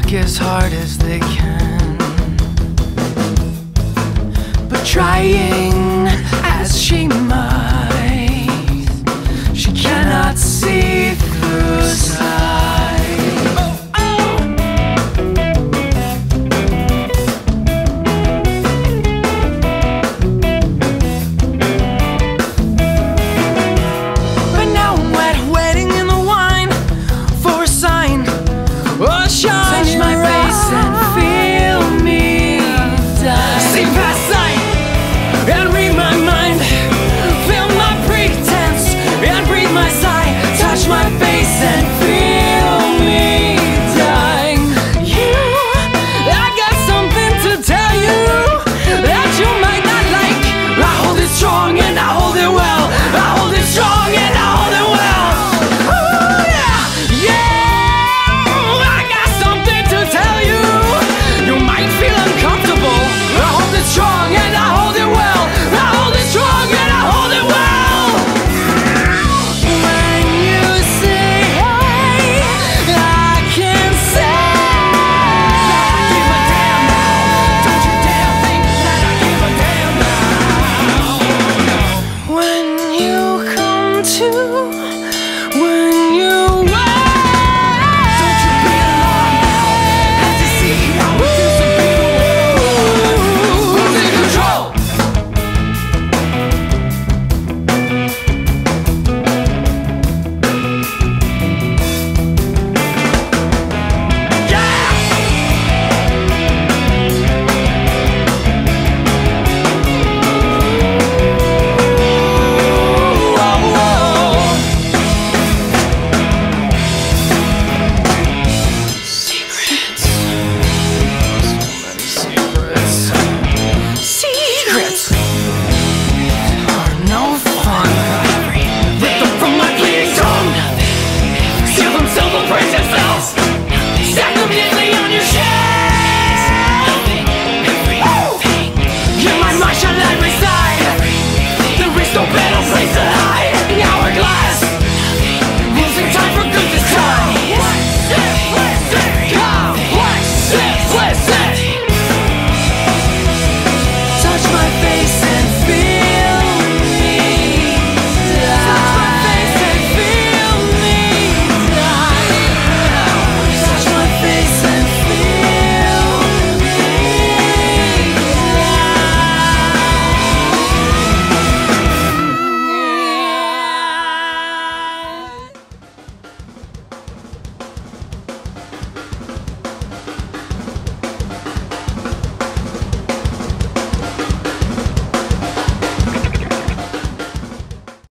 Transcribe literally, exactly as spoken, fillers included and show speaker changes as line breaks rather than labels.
work as hard as they can, but trying as she might, she cannot see through sight. Oh, oh. But now I'm wet, waiting in the wine for a sign or a shine. Touch my face and feel me die. See past sight and read my mind, feel my pretense and breathe my sigh. Touch my face and feel me dying. You, I got something to tell you that you might not like. I hold it strong and I hold it well. I hold it strong and I hold it well. Ooh, yeah, yeah. I got something to tell you. You might feel uncomfortable. I hold it strong and I hold it well. I hold it strong and I hold it well. When you say hey, I can say that I give a damn now. Don't you dare think that I give a damn now. When you come to